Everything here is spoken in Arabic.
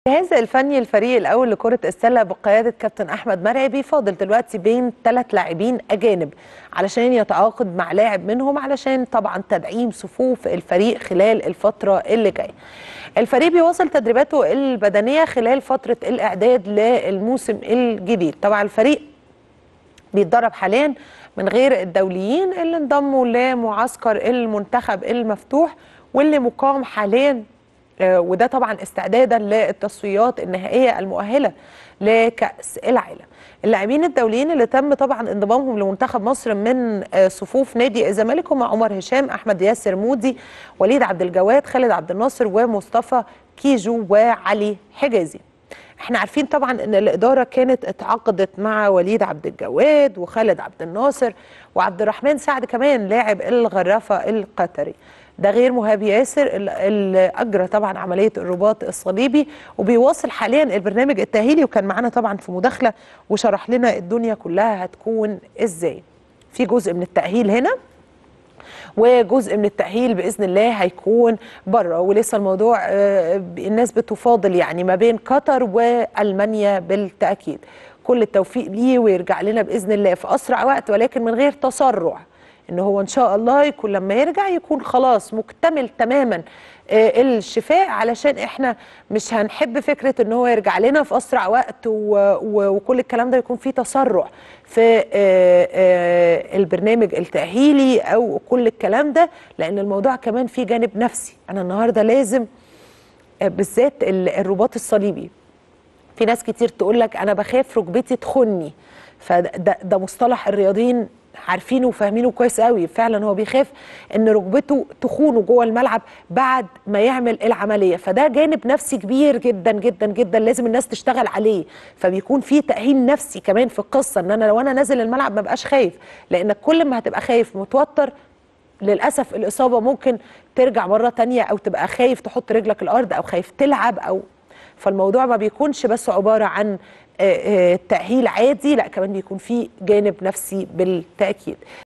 الجهاز الفني الفريق الأول لكرة السلة بقيادة كابتن أحمد مرعي بيفاضل دلوقتي بين 3 لاعبين أجانب علشان يتعاقد مع لاعب منهم علشان طبعا تدعيم صفوف الفريق خلال الفترة اللي جاية. الفريق بيواصل تدريباته البدنية خلال فترة الإعداد للموسم الجديد. طبعا الفريق بيتدرب حاليا من غير الدوليين اللي انضموا لمعسكر المنتخب المفتوح واللي مقام حاليا، وده طبعا استعدادا للتصفيات النهائيه المؤهله لكأس العالم. اللاعبين الدوليين اللي تم طبعا انضمامهم لمنتخب مصر من صفوف نادي الزمالك هم عمر هشام، احمد ياسر مودي، وليد عبد الجواد، خالد عبد الناصر، ومصطفى كيجو، وعلي حجازي. احنا عارفين طبعا ان الاداره كانت اتعاقدت مع وليد عبد الجواد وخالد عبد الناصر وعبد الرحمن سعد كمان لاعب الغرافه القطري، ده غير مهاب ياسر اللي اجرى طبعا عمليه الرباط الصليبي وبيواصل حاليا البرنامج التاهيلي، وكان معانا طبعا في مداخله وشرح لنا الدنيا كلها هتكون ازاي. في جزء من التاهيل هنا وجزء من التأهيل بإذن الله هيكون بره، ولسه الموضوع الناس بتفاضل يعني ما بين قطر وألمانيا بالتأكيد. كل التوفيق ليه ويرجع لنا بإذن الله في أسرع وقت، ولكن من غير تسرع، إن هو إن شاء الله يكون لما يرجع يكون خلاص مكتمل تماما الشفاء، علشان إحنا مش هنحب فكرة إن هو يرجع لنا في أسرع وقت وكل الكلام ده يكون فيه تسرع في البرنامج التأهيلي أو كل الكلام ده، لأن الموضوع كمان فيه جانب نفسي. أنا النهاردة لازم بالذات الرباط الصليبي، في ناس كتير تقول لك أنا بخاف ركبتي تخني، فده مصطلح الرياضيين عارفينه وفاهمينه كويس قوي. فعلا هو بيخاف ان ركبته تخونه جوه الملعب بعد ما يعمل العمليه، فده جانب نفسي كبير جدا جدا جدا لازم الناس تشتغل عليه. فبيكون في تاهيل نفسي كمان في القصه، ان انا لو انا نازل الملعب ما بقاش خايف، لانك كل ما هتبقى خايف متوتر للاسف الاصابه ممكن ترجع مره تانية، او تبقى خايف تحط رجلك الارض او خايف تلعب فالموضوع ما بيكونش بس عباره عن تأهيل عادي، لا كمان بيكون فيه جانب نفسي بالتأكيد.